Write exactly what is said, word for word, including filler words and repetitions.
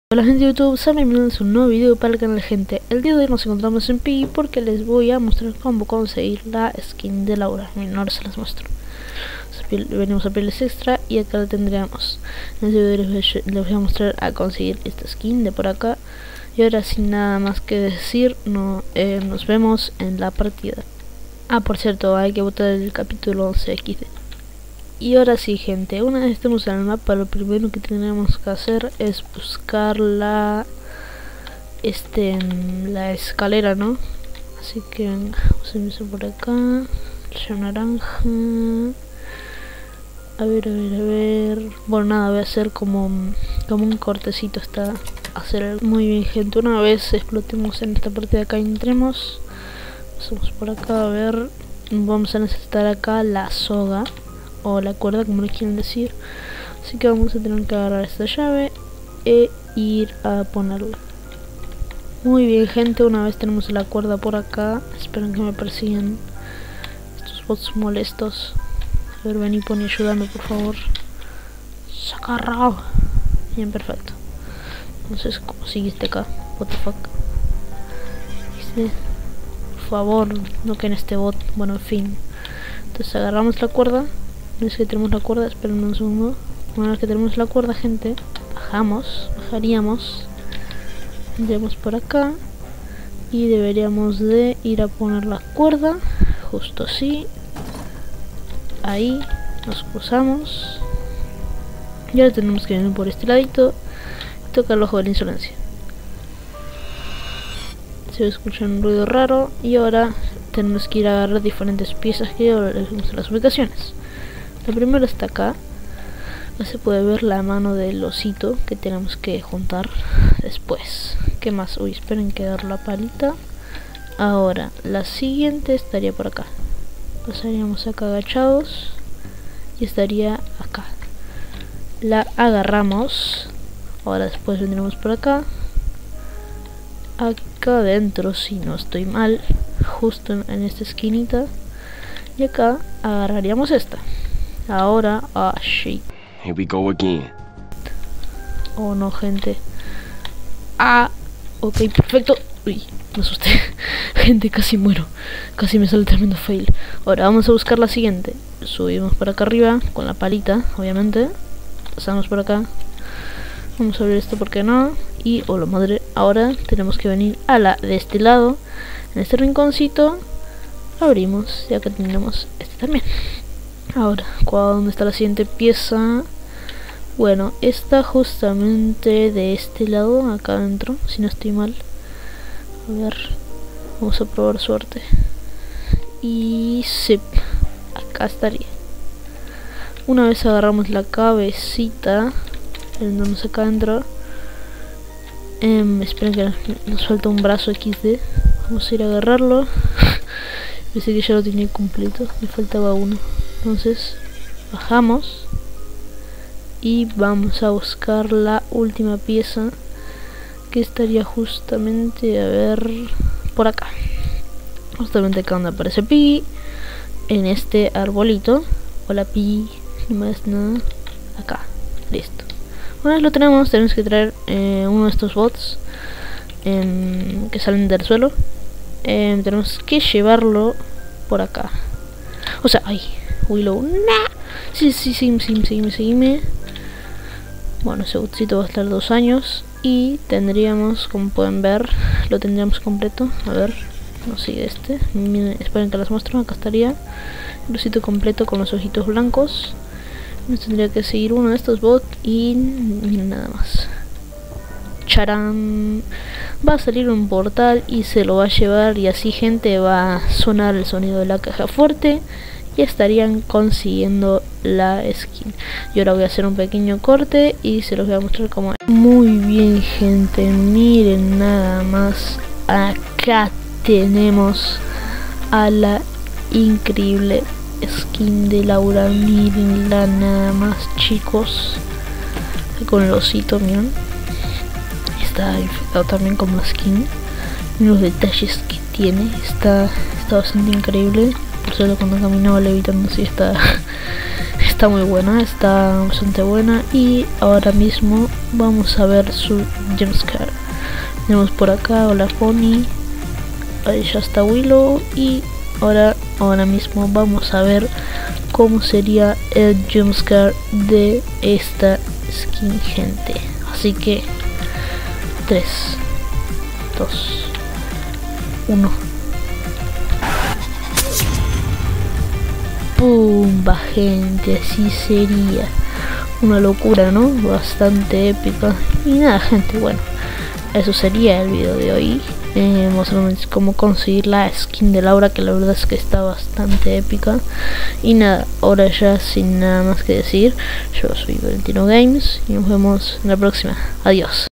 Hola gente de YouTube, sean bienvenidos a un nuevo video para el canal. Gente, el día de hoy nos encontramos en Piggy porque les voy a mostrar cómo conseguir la skin de Laura. Miren, ahora se las muestro. Venimos a pieles extra y acá la tendríamos. En este video les voy, a, les voy a mostrar a conseguir esta skin de por acá. Y ahora sin nada más que decir, no, eh, nos vemos en la partida. Ah, por cierto, hay que votar el capítulo once equis de. Y ahora sí, gente, una vez estemos en el mapa, lo primero que tenemos que hacer es buscar la este la escalera, ¿no? Así que venga, vamos a empezar por acá. El naranja. A ver, a ver, a ver. Bueno, nada, voy a hacer como, como un cortecito hasta hacer. Muy bien, gente, una vez explotemos en esta parte de acá y entremos, pasamos por acá, a ver. Vamos a necesitar acá la soga o la cuerda, como le quieren decir, así que vamos a tener que agarrar esta llave e ir a ponerla. Muy bien, gente, una vez tenemos la cuerda por acá, esperen que me persigan estos bots molestos. A ver, ven y pone ayudando, por favor. Sacarrao. Bien, perfecto. Entonces, ¿cómo seguiste acá? What the fuck. ¿Viste? Por favor, no que en este bot. Bueno, en fin. Entonces agarramos la cuerda. Una vez que tenemos la cuerda, esperen un segundo. Una vez que tenemos la cuerda, gente, bajamos, bajaríamos, vendríamos por acá y deberíamos de ir a poner la cuerda, justo así. Ahí, nos cruzamos. Y ahora tenemos que venir por este ladito y tocar el ojo de la insolencia. Se escucha un ruido raro y ahora tenemos que ir a agarrar diferentes piezas que ahora les muestro las ubicaciones. La primera está acá. No se puede ver la mano del osito que tenemos que juntar después. ¿Qué más? Uy, esperen que dar la palita. Ahora, la siguiente estaría por acá. Pasaríamos acá agachados y estaría acá. La agarramos. Ahora después vendremos por acá. Acá adentro, si no estoy mal, justo en, en esta esquinita. Y acá agarraríamos esta. Ahora, ah, oh, shit. Here we go again. Oh no, gente. Ah, ok, perfecto. Uy, me asusté. Gente, casi muero. Casi me sale tremendo fail. Ahora vamos a buscar la siguiente. Subimos por acá arriba con la palita, obviamente. Pasamos por acá. Vamos a abrir esto, ¿por qué no? Y, oh la madre, ahora tenemos que venir a la de este lado. En este rinconcito abrimos y acá tendremos este también. Ahora, ¿dónde está la siguiente pieza? Bueno, está justamente de este lado, acá adentro, si no estoy mal. A ver, vamos a probar suerte. Y sí, acá estaría. Una vez agarramos la cabecita, vamos acá adentro. Eh, esperen que nos falta un brazo equis de. Vamos a ir a agarrarlo. Pensé que ya lo tenía completo, me faltaba uno. Entonces bajamos y vamos a buscar la última pieza, que estaría justamente, a ver, por acá, justamente acá donde aparece Piggy, en este arbolito. Hola Piggy, no más nada. Acá, listo. Una vez lo tenemos, tenemos que traer eh, uno de estos bots eh, que salen del suelo. eh, Tenemos que llevarlo por acá. O sea, ay, Willow, nah. Sí, sí, sí, sí, seguime, seguime. Bueno, ese botcito va a estar dos años. Y tendríamos, como pueden ver, lo tendríamos completo. A ver, no sigue este. Miren, esperen que las muestro. Acá estaría el botcito completo con los ojitos blancos. Nos tendría que seguir uno de estos bots y miren, nada más. Charán. Va a salir un portal y se lo va a llevar, y así, gente, va a sonar el sonido de la caja fuerte y estarían consiguiendo la skin. Y ahora voy a hacer un pequeño corte y se los voy a mostrar cómo es. Muy bien, gente, miren nada más. Acá tenemos a la increíble skin de Laura. Mirenla nada más, chicos. Con el osito, miren. Está infectado también con la skin. Miren los detalles que tiene. Está, está bastante increíble. Por cierto, cuando caminaba levitando, sí, está, está muy buena, está bastante buena. Y ahora mismo vamos a ver su jumpscare. Tenemos por acá, hola Pony. Ahí ya está Willow. Y ahora, ahora mismo vamos a ver cómo sería el jumpscare de esta skin, gente. Así que tres, dos, uno. Pumba, gente, así sería. Una locura, ¿no? Bastante épica. Y nada, gente, bueno, eso sería el video de hoy. Eh, mostrándoles cómo conseguir la skin de Laura, que la verdad es que está bastante épica. Y nada, ahora ya sin nada más que decir, yo soy Valentino Games y nos vemos en la próxima. Adiós.